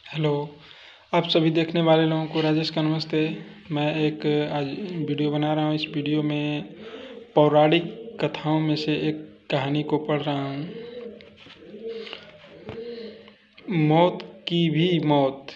Hello. आप सभी देखने वाले लोगों को राजेश का नमस्ते। मैं एक आज वीडियो बना रहा हूँ। इस वीडियो में पौराणिक कथाओं में से एक कहानी को पढ़ रहा हूँ। मौत की भी मौत।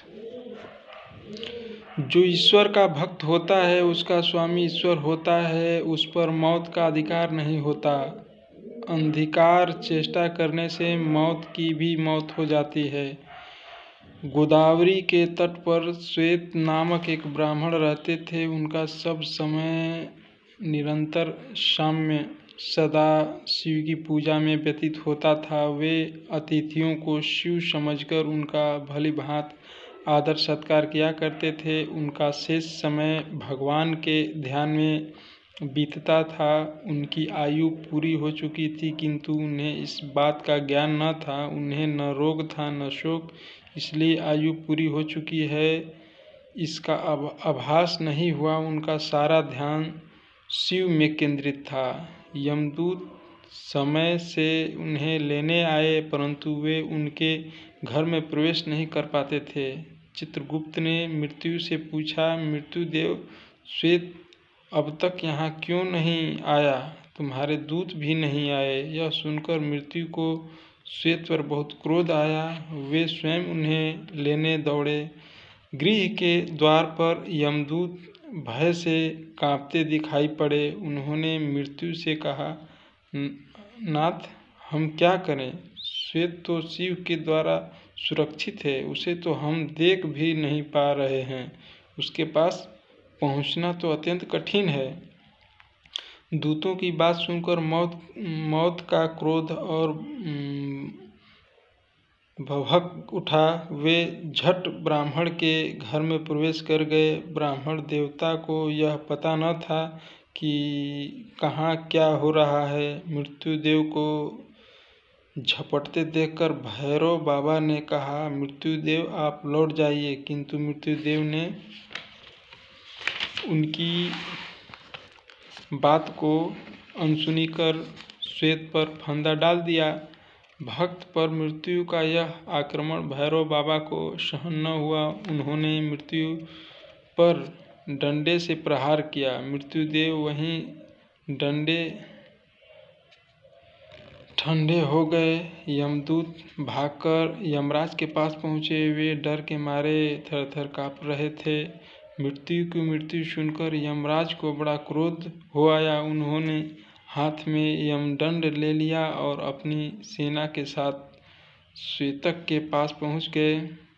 जो ईश्वर का भक्त होता है उसका स्वामी ईश्वर होता है, उस पर मौत का अधिकार नहीं होता। अंधकार चेष्टा करने से मौत की भी मौत हो जाती है। गोदावरी के तट पर श्वेत नामक एक ब्राह्मण रहते थे। उनका सब समय निरंतर साम्य सदा शिव की पूजा में व्यतीत होता था। वे अतिथियों को शिव समझकर उनका भली भांति आदर सत्कार किया करते थे। उनका शेष समय भगवान के ध्यान में बीतता था। उनकी आयु पूरी हो चुकी थी, किंतु उन्हें इस बात का ज्ञान न था। उन्हें न रोग था न शोक, इसलिए आयु पूरी हो चुकी है इसका आभास नहीं हुआ। उनका सारा ध्यान शिव में केंद्रित था। यमदूत समय से उन्हें लेने आए, परंतु वे उनके घर में प्रवेश नहीं कर पाते थे। चित्रगुप्त ने मृत्यु से पूछा, मृत्युदेव, श्वेत अब तक यहाँ क्यों नहीं आया? तुम्हारे दूत भी नहीं आए। यह सुनकर मृत्यु को श्वेत पर बहुत क्रोध आया। वे स्वयं उन्हें लेने दौड़े। गृह के द्वार पर यमदूत भय से कांपते दिखाई पड़े। उन्होंने मृत्यु से कहा, नाथ, हम क्या करें? श्वेत तो शिव के द्वारा सुरक्षित है, उसे तो हम देख भी नहीं पा रहे हैं। उसके पास पहुंचना तो अत्यंत कठिन है। दूतों की बात सुनकर मौत का क्रोध और भभक उठा। वे झट ब्राह्मण के घर में प्रवेश कर गए। ब्राह्मण देवता को यह पता न था कि कहाँ क्या हो रहा है। मृत्युदेव को झपटते देखकर भैरव बाबा ने कहा, मृत्युदेव आप लौट जाइए। किंतु मृत्युदेव ने उनकी बात को अनसुनी कर श्वेत पर फंदा डाल दिया। भक्त पर मृत्यु का यह आक्रमण भैरव बाबा को सहन न हुआ। उन्होंने मृत्यु पर डंडे से प्रहार किया। मृत्युदेव वहीं डंडे ठंडे हो गए। यमदूत भागकर यमराज के पास पहुँचे। वे डर के मारे थर-थर काँप रहे थे। मृत्यु की मृत्यु सुनकर यमराज को बड़ा क्रोध हो आया। उन्होंने हाथ में यमदंड ले लिया और अपनी सेना के साथ श्वेतक के पास पहुँच गए।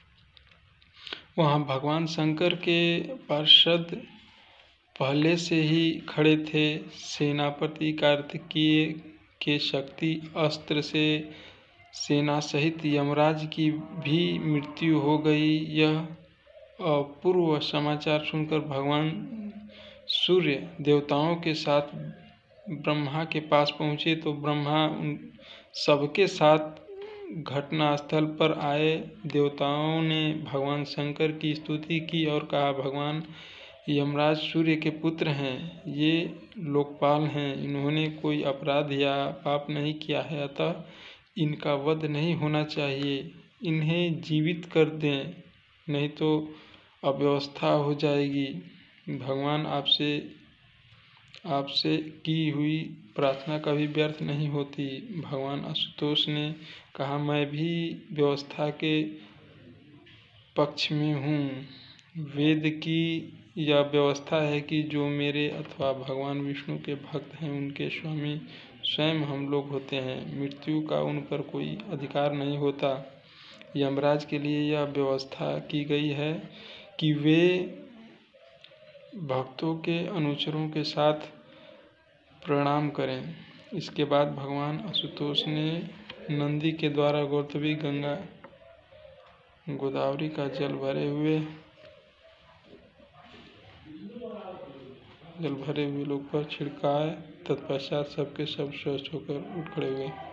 वहाँ भगवान शंकर के पार्षद पहले से ही खड़े थे। सेनापति कार्तिकेय के शक्ति अस्त्र से सेना सहित यमराज की भी मृत्यु हो गई। यह अपूर्व समाचार सुनकर भगवान सूर्य देवताओं के साथ ब्रह्मा के पास पहुँचे तो ब्रह्मा उन सबके साथ घटनास्थल पर आए। देवताओं ने भगवान शंकर की स्तुति की और कहा, भगवान यमराज सूर्य के पुत्र हैं, ये लोकपाल हैं। इन्होंने कोई अपराध या पाप नहीं किया है, अतः इनका वध नहीं होना चाहिए। इन्हें जीवित कर दें, नहीं तो अव्यवस्था हो जाएगी। भगवान आपसे की हुई प्रार्थना कभी व्यर्थ नहीं होती। भगवान आशुतोष ने कहा, मैं भी व्यवस्था के पक्ष में हूँ। वेद की यह व्यवस्था है कि जो मेरे अथवा भगवान विष्णु के भक्त हैं, उनके स्वामी स्वयं हम लोग होते हैं। मृत्यु का उन पर कोई अधिकार नहीं होता। यमराज के लिए यह व्यवस्था की गई है कि वे भक्तों के अनुचरों के साथ प्रणाम करें। इसके बाद भगवान आशुतोष ने नंदी के द्वारा गोवर्धवी गंगा गोदावरी का जल भरे हुए लोग पर छिड़काए। तत्पश्चात सबके सब स्वस्थ होकर उठ खड़े हुए।